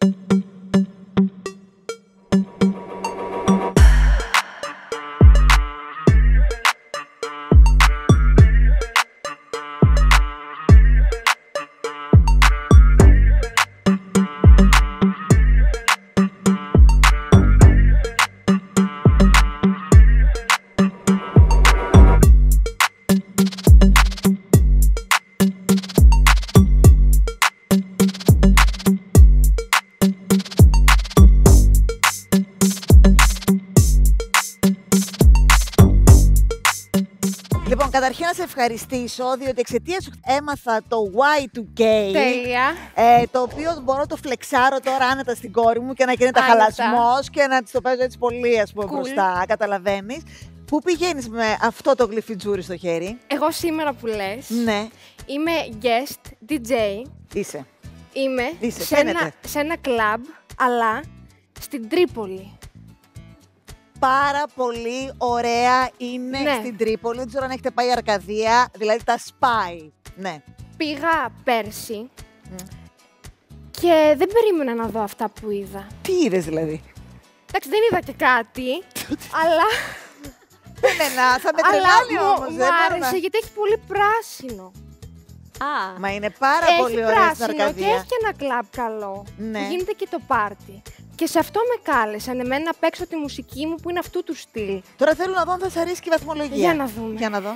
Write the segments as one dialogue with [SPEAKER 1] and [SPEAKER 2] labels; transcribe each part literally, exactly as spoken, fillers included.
[SPEAKER 1] Λοιπόν, καταρχήν να σε ευχαριστήσω, διότι εξαιτίας σου έμαθα το γουάι του κέι.
[SPEAKER 2] Τέλεια.
[SPEAKER 1] Ε, το οποίο μπορώ να το φλεξάρω τώρα άνετα στην κόρη μου και να γίνεται χαλασμός και να της το παίζω έτσι πολύ, ας πούμε, cool. μπροστά. Καταλαβαίνεις. Πού πηγαίνεις με αυτό το γλυφιτζούρι στο χέρι?
[SPEAKER 2] Εγώ σήμερα που λες,
[SPEAKER 1] ναι.
[SPEAKER 2] είμαι guest ντι τζέι.
[SPEAKER 1] Είσαι.
[SPEAKER 2] Είμαι
[SPEAKER 1] Είσαι,
[SPEAKER 2] σε, ένα, σε ένα κλαμπ, αλλά στην Τρίπολη.
[SPEAKER 1] Πάρα πολύ ωραία είναι ναι. στην Τρίπολη. Δεν ξέρω αν έχετε πάει Αρκαδία, δηλαδή τα σπάει. Ναι.
[SPEAKER 2] Πήγα πέρσι mm. και δεν περίμενα να δω αυτά που είδα.
[SPEAKER 1] Τι είδες δηλαδή?
[SPEAKER 2] Εντάξει, δεν είδα και κάτι, αλλά...
[SPEAKER 1] Εμένα, θα με τρελάνει όμως.
[SPEAKER 2] Μου άρεσε γιατί έχει πολύ πράσινο.
[SPEAKER 1] Α, μα είναι πάρα
[SPEAKER 2] έχει
[SPEAKER 1] πολύ ωραία στην Αρκαδία.
[SPEAKER 2] Και έχει και ένα κλαμπ καλό.
[SPEAKER 1] Ναι.
[SPEAKER 2] Γίνεται και το πάρτι. Και σε αυτό με κάλεσαν εμένα να παίξω τη μουσική μου που είναι αυτού του στυλ.
[SPEAKER 1] Τώρα θέλω να δω αν θα σας αρέσει και η βαθμολογία.
[SPEAKER 2] Για να δούμε.
[SPEAKER 1] Για να δω.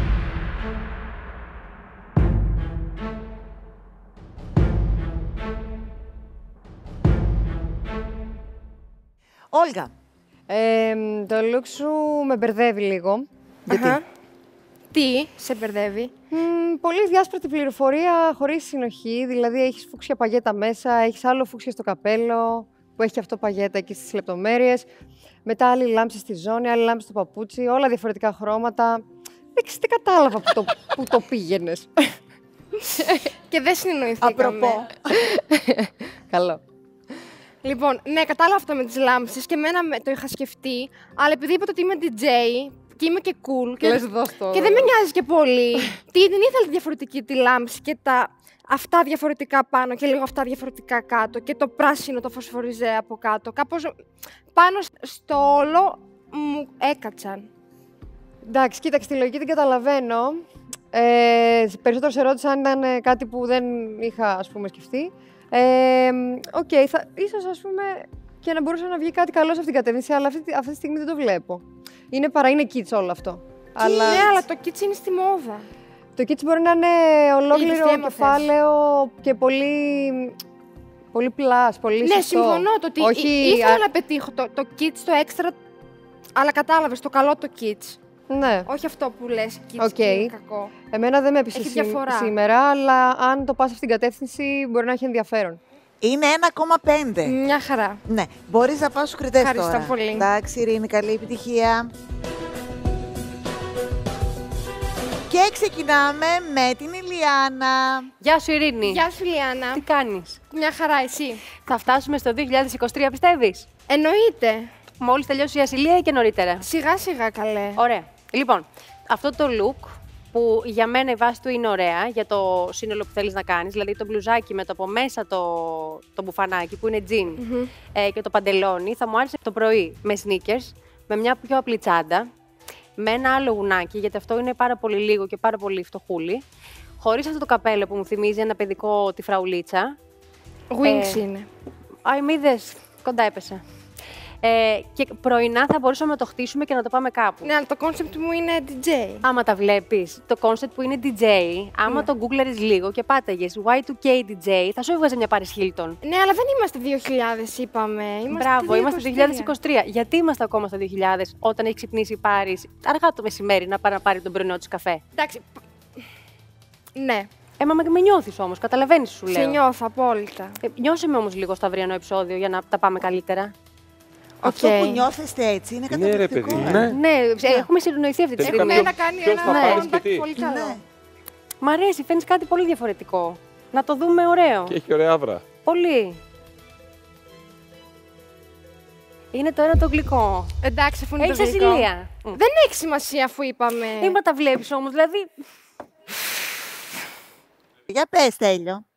[SPEAKER 1] Όλγα.
[SPEAKER 3] Ε, το look σου με μπερδεύει λίγο.
[SPEAKER 1] Γιατί?
[SPEAKER 2] Uh-huh. Τι σε μπερδεύει?
[SPEAKER 3] Mm, πολύ διάσπαρτη πληροφορία χωρίς συνοχή. Δηλαδή έχεις φούξια παγέτα μέσα, έχεις άλλο φούξια στο καπέλο που έχει αυτό παγέτα εκεί στις λεπτομέρειες. Μετά άλλη λάμψη στη ζώνη, άλλη λάμψη στο παπούτσι, όλα διαφορετικά χρώματα. Δεν τι κατάλαβα που το, που το πήγαινες.
[SPEAKER 2] Και δεν συνεννοηθήκαμε.
[SPEAKER 1] Απροπό.
[SPEAKER 3] Καλό.
[SPEAKER 2] Λοιπόν, ναι, κατάλαβα αυτά με τις λάμψεις και εμένα το είχα σκεφτεί, αλλά επειδή είπατε ότι είμαι ντι τζέι και είμαι και cool και,
[SPEAKER 3] Λες, δώσ' το,
[SPEAKER 2] και δεν με νοιάζει και πολύ, τι, την ήθελα διαφορετική τη λάμψη και τα αυτά διαφορετικά πάνω και λίγο αυτά διαφορετικά κάτω και το πράσινο το φωσφοριζέ από κάτω. Κάπως πάνω στο όλο μου έκατσαν. Εντάξει,
[SPEAKER 3] κοίταξε, τη λογική την καταλαβαίνω. Ε, περισσότερο σε ρώτησα αν ήταν κάτι που δεν είχα, ας πούμε, σκεφτεί. Ε, Οκ, okay, ίσως, ας πούμε, και να μπορούσε να βγει κάτι καλό σε αυτήν την κατεύθυνση, αλλά αυτή, αυτή τη στιγμή δεν το βλέπω. Είναι παρά, είναι kids όλο αυτό.
[SPEAKER 2] Αλλά... Ναι, αλλά το kids είναι στη μόδα.
[SPEAKER 3] Το kids μπορεί να είναι ολόκληρο κεφάλαιο και πολύ, πολύ πλάς, πολύ
[SPEAKER 2] ναι,
[SPEAKER 3] σωστό.
[SPEAKER 2] συμφωνώ το ότι
[SPEAKER 3] όχι...
[SPEAKER 2] ήθελα να πετύχω το, το kids, το έξτρα, αλλά κατάλαβες, το καλό το kids.
[SPEAKER 3] Ναι.
[SPEAKER 2] Όχι αυτό που λες, kids
[SPEAKER 3] okay.
[SPEAKER 2] και είναι κακό.
[SPEAKER 3] Εμένα δεν με έπεισε
[SPEAKER 2] σή...
[SPEAKER 3] σήμερα, αλλά αν το πας αυτήν την κατεύθυνση μπορεί να έχει ενδιαφέρον.
[SPEAKER 1] Είναι ένα κόμμα πέντε.
[SPEAKER 2] Μια χαρά.
[SPEAKER 1] Ναι. Μπορείς να πας στους κριτές τώρα.
[SPEAKER 2] Ευχαριστώ πολύ.
[SPEAKER 1] Εντάξει, Ειρήνη, καλή επιτυχία. Και ξεκινάμε με την Ηλιάνα.
[SPEAKER 4] Γεια σου, Ειρήνη.
[SPEAKER 2] Γεια σου, Ηλιάνα.
[SPEAKER 4] Τι κάνεις?
[SPEAKER 2] Μια χαρά, εσύ?
[SPEAKER 4] Θα φτάσουμε στο δύο χιλιάδες είκοσι τρία, πιστεύεις?
[SPEAKER 2] Εννοείται.
[SPEAKER 4] Μόλις τελειώσει η ασυλία ή και νωρίτερα?
[SPEAKER 2] Σιγά σιγά, καλέ.
[SPEAKER 4] Ωραία. Λοιπόν, αυτό το look που για μένα η βάση του είναι ωραία για το σύνολο που θέλεις να κάνεις, δηλαδή το μπλουζάκι με το από μέσα το, το μπουφανάκι που είναι τζιν mm-hmm. ε, και το παντελόνι, θα μου άρεσε το πρωί με sneakers, με μια πιο απλή τσάντα, με ένα άλλο γουνάκι, γιατί αυτό είναι πάρα πολύ λίγο και πάρα πολύ φτωχούλι, χωρίς αυτό το καπέλο που μου θυμίζει ένα παιδικό τη φραουλίτσα.
[SPEAKER 2] Wings ε, είναι.
[SPEAKER 4] Άι, μ' είδες, κοντά έπεσε. Ε, και πρωινά θα μπορούσαμε να το χτίσουμε και να το πάμε κάπου.
[SPEAKER 2] Ναι, αλλά το κόνσεπτ μου είναι ντι τζέι.
[SPEAKER 4] Άμα τα βλέπεις, το κόνσεπτ που είναι ντι τζέι, άμα ναι. το γκούγκλαρεις λίγο και πάταγες γουάι του κέι ντι τζέι, θα σου έβγαζε μια Paris Hilton.
[SPEAKER 2] Ναι, αλλά δεν είμαστε δύο χιλιάδες, είπαμε. Είμαστε
[SPEAKER 4] Μπράβο, είμαστε δύο χιλιάδες είκοσι τρία. Γιατί είμαστε ακόμα στο δύο χιλιάδες, όταν έχει ξυπνήσει η Paris αργά το μεσημέρι να πάει να πάρει τον πρωινό της καφέ?
[SPEAKER 2] Εντάξει. Ναι.
[SPEAKER 4] Ε, μα με νιώθεις όμως, καταλαβαίνεις σου λέω.
[SPEAKER 2] Σε νιώθω απόλυτα.
[SPEAKER 4] Ε, νιώσε με όμως λίγο στο αυριανό επεισόδιο για να τα πάμε καλύτερα.
[SPEAKER 1] Okay. Αυτό που νιώθεστε έτσι είναι καταπληκτικό.
[SPEAKER 4] Ναι, ναι. ναι, έχουμε συνεννοηθεί αυτή τη στιγμή.
[SPEAKER 2] Έχουμε να κάνει ένα comeback πολύ καλό. Ναι.
[SPEAKER 4] Μ' αρέσει, φαίνεις κάτι πολύ διαφορετικό. Να το δούμε ωραίο.
[SPEAKER 5] Και έχει ωραία άβρα.
[SPEAKER 4] Πολύ. Είναι τώρα το γλυκό.
[SPEAKER 2] Εντάξει, αφού είναι
[SPEAKER 4] έχεις
[SPEAKER 2] το γλυκό.
[SPEAKER 4] ασυλία.
[SPEAKER 2] Δεν έχει σημασία αφού είπαμε.
[SPEAKER 4] Είπα τα βλέπεις όμως, δηλαδή...
[SPEAKER 1] Για πες, Τέλειο.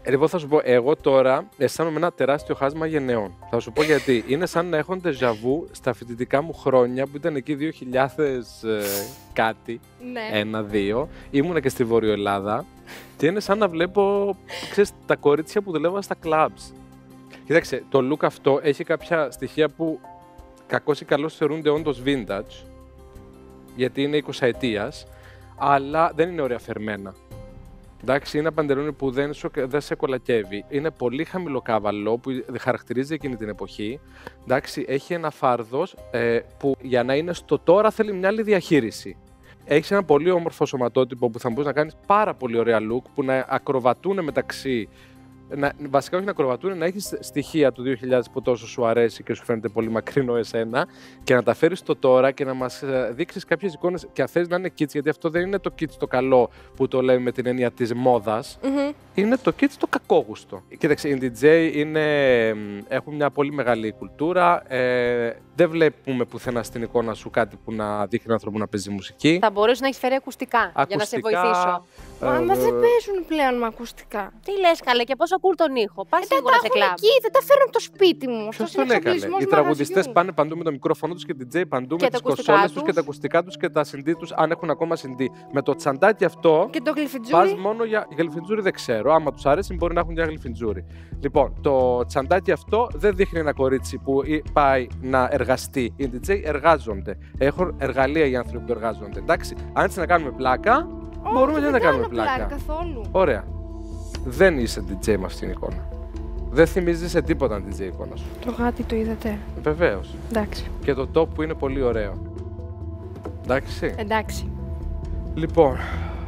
[SPEAKER 5] Λοιπόν, θα σου πω, εγώ τώρα αισθάνομαι ένα τεράστιο χάσμα γενναιών. Θα σου πω γιατί. Είναι σαν να έχω ντεζαβού στα φοιτητικά μου χρόνια που ήταν εκεί δύο χιλιάδες ε, κάτι,
[SPEAKER 2] Ναι.
[SPEAKER 5] ένα, δύο. Ήμουνα και στη Βόρειο Ελλάδα και είναι σαν να βλέπω, ξέρεις, τα κορίτσια που δουλεύαν στα clubs. Κοίταξε, το look αυτό έχει κάποια στοιχεία που κακώς ή καλώς θεωρούνται όντως vintage, γιατί είναι εικοσαετίας, αλλά δεν είναι ωραία φερμένα. Εντάξει, είναι ένα παντελόνι που δεν, σου, δεν σε κολακεύει. Είναι πολύ χαμηλοκάβαλο που χαρακτηρίζει εκείνη την εποχή. Εντάξει, έχει ένα φάρδος ε, που για να είναι στο τώρα θέλει μια άλλη διαχείριση. Έχει ένα πολύ όμορφο σωματότυπο που θα μπορείς να κάνεις πάρα πολύ ωραία look που να ακροβατούν μεταξύ. Να, βασικά όχι να ακροβατούν, να έχεις στοιχεία του δύο χιλιάδες που τόσο σου αρέσει και σου φαίνεται πολύ μακρινό εσένα και να τα φέρεις στο τώρα και να μας δείξεις κάποιες εικόνες και αν θες να είναι kids, γιατί αυτό δεν είναι το kids το καλό που το λέμε με την έννοια της μόδας, mm-hmm. είναι το kids το κακόγουστο. Κοίταξε, οι ντι τζέι είναι, έχουν μια πολύ μεγάλη κουλτούρα, ε, δεν βλέπουμε πουθενά στην εικόνα σου κάτι που να δείχνει άνθρωπο να παίζει μουσική.
[SPEAKER 4] Θα μπορούσε να έχει φέρει ακουστικά, ακουστικά για να σε βοηθήσω.
[SPEAKER 2] Μα, μα δεν παίζουν πλέον με ακουστικά.
[SPEAKER 4] Τι λες καλέ, και πόσο cool τον ήχο. Πας
[SPEAKER 2] ε,
[SPEAKER 4] σίγουρα σε κλαμπ.
[SPEAKER 2] Εκεί, δεν τα φέρνω από το σπίτι μου.
[SPEAKER 5] Ποιος τον έκανε? Οι τραγουδιστές πάνε παντού με το μικρόφωνο τους και ντι τζέι παντού
[SPEAKER 4] και
[SPEAKER 5] με τις κονσόλες τους και τα ακουστικά τους και τα σι ντι τους, αν έχουν ακόμα σι ντι. Με το τσαντάκι αυτό.
[SPEAKER 2] Και το γλυφιτζούρι.
[SPEAKER 5] Πας μόνο για γλυφιτζούρι, δεν ξέρω. Άμα τους αρέσει, μπορεί να έχουν για γλυφιτζούρι. Λοιπόν, το τσαντάκι αυτό δεν δείχνει ένα κορίτσι που πάει να εργαστεί. Οι ντι τζέι εργάζονται. Έχουν εργαλεία οι άνθρωποι που εργάζονται. Εντάξει, αν έτσι να κάνουμε πλάκα,
[SPEAKER 2] oh,
[SPEAKER 5] μπορούμε και να κάνουμε
[SPEAKER 2] πλάκα.
[SPEAKER 5] πλάκα.
[SPEAKER 2] Καθόλου.
[SPEAKER 5] Ωραία. Δεν είσαι ντι τζέι με αυτήν την εικόνα. Δεν θυμίζει σε τίποτα ντι τζέι εικόνα σου.
[SPEAKER 2] Το γάτι το είδατε.
[SPEAKER 5] Βεβαίως.
[SPEAKER 2] Εντάξει.
[SPEAKER 5] Και το top που είναι πολύ ωραίο. Εντάξει.
[SPEAKER 2] Εντάξει.
[SPEAKER 5] Λοιπόν.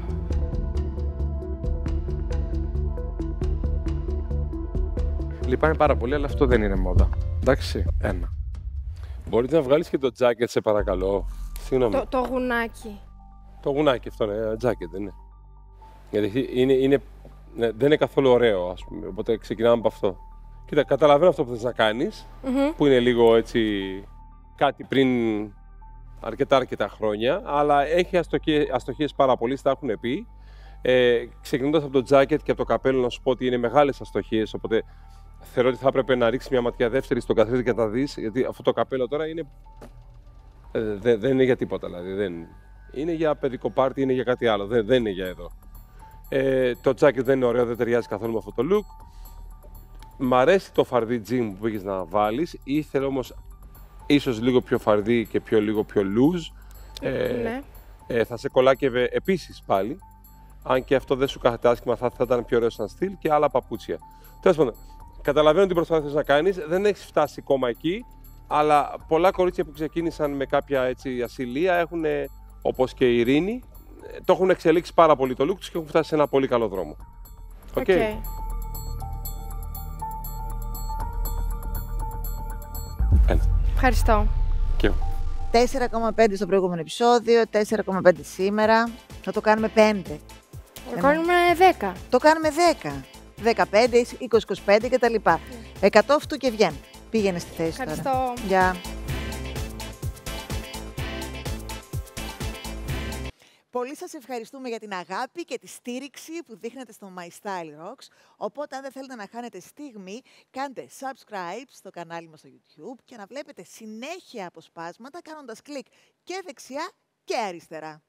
[SPEAKER 5] Λυπάμαι πάρα πολύ, αλλά αυτό δεν είναι μόδα. Εντάξει. Ένα.
[SPEAKER 6] Μπορείτε να βγάλεις και το jacket, σε παρακαλώ. Συγγνώμη.
[SPEAKER 2] Το, το γουνάκι.
[SPEAKER 6] Το γουνάκι αυτό, ναι, ένα jacket, δεν είναι. Γιατί είναι, είναι, ναι, δεν είναι καθόλου ωραίο, ας πούμε, οπότε ξεκινάμε από αυτό. Κοίτα, καταλαβαίνω αυτό που θες να κάνεις, mm-hmm. που είναι λίγο έτσι κάτι πριν αρκετά αρκετά χρόνια, αλλά έχει αστοχίες, αστοχίες πάρα πολύ, στα έχουν πει. Ε, ξεκινώντας από το jacket και από το καπέλο, να σου πω ότι είναι μεγάλες αστοχίες, οπότε θεωρώ ότι θα έπρεπε να ρίξεις μια ματιά δεύτερη στον καθρέφτη και να τα δεις, γιατί αυτό το καπέλο τώρα είναι... Ε, δε, δεν είναι για τίποτα, δηλαδή. Δεν... Είναι για παιδικό πάρτι, είναι για κάτι άλλο, δεν, δεν είναι για εδώ. Ε, το jacket δεν είναι ωραίο, δεν ταιριάζει καθόλου με αυτό το look. Μ' αρέσει το φαρδί jean που πήγες να βάλεις, ήθελε όμως ίσως λίγο πιο φαρδί και πιο λίγο πιο loose. Ε,
[SPEAKER 2] ναι.
[SPEAKER 6] ε, θα σε κολάκευε επίσης πάλι, αν και αυτό δεν σου κάθεται άσχημα, θα, θα ήταν πιο ωραίο σαν στυλ και άλλα παπούτσια. Τέλος πάντων, καταλαβαίνω τι προσπάθειες να κάνεις, δεν έχεις φτάσει ακόμα εκεί, αλλά πολλά κορίτσια που ξεκίνησαν με κάποια έτσι ασυλία έχουν, όπως και η Ειρήνη, το έχουν εξελίξει πάρα πολύ το look τους και έχουν φτάσει σε ένα πολύ καλό δρόμο. Οκ. Okay.
[SPEAKER 2] Okay.
[SPEAKER 6] Ένα.
[SPEAKER 2] Ευχαριστώ.
[SPEAKER 6] Και εγώ.
[SPEAKER 1] τέσσερα κόμμα πέντε στο προηγούμενο επεισόδιο, τέσσερα κόμμα πέντε σήμερα. Θα το κάνουμε πέντε.
[SPEAKER 2] Το κάνουμε δέκα.
[SPEAKER 1] Το κάνουμε δέκα. δεκαπέντε, είκοσι, είκοσι πέντε κτλ. εκατό αυτού και βγαίνει. Πήγαινε στη θέση τώρα.
[SPEAKER 2] Ευχαριστώ.
[SPEAKER 1] Γεια. Πολύ σας ευχαριστούμε για την αγάπη και τη στήριξη που δείχνετε στο My Style Rocks. Οπότε, αν δεν θέλετε να χάνετε στιγμή, κάντε subscribe στο κανάλι μας στο YouTube και να βλέπετε συνέχεια αποσπάσματα κάνοντας κλικ και δεξιά και αριστερά.